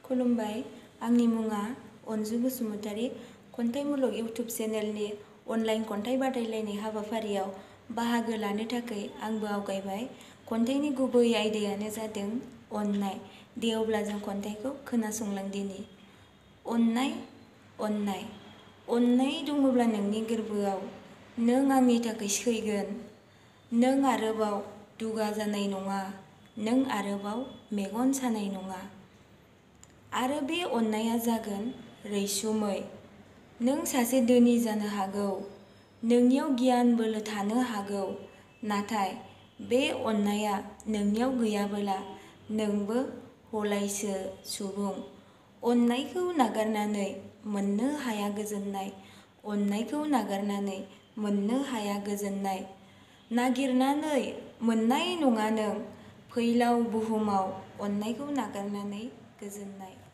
खुलुमबाय, आंनि मुङा अनजु बसुमतारी। खन्थाइ मुलुग इउटुब चेनेलनि अनलाइन खन्थाइ बादायलायनाय हाबाफारियाव बाहागो लानो थाखाय आंबो आवगायबाय। खन्थाइनि गुबै आयदायानो जादों अननाय। दे अब्ला जों खन्थाइखौ खोनासंलांदिनि। अननाय, अननाय, अननाय दङब्ला नोंनि गोरबोआव नों आंनि थाखाय सैगोन। नों आरोबाव दुगा जानाय नङा, नों आरोबाव मेगन सानाय नङा। आरो बे अननाया जागोन रैसुमै। नों सासे धोनि जानो हागौ, नोंनियाव गियान बोलो थानो हागौ, नाथाय बे अननाया नोंनियाव गैयाबोला नोंबो हलायसो सुबुं। अननायखौ नागारनानै मोननो हाया गोजोननाय, अननायखौ नागारनानै मोननो हाया गोजोननाय। नागिरनानै मोननाय नङा नों फैलाव बुहुमाव अननायखौ नागारनानै गोजोननाय।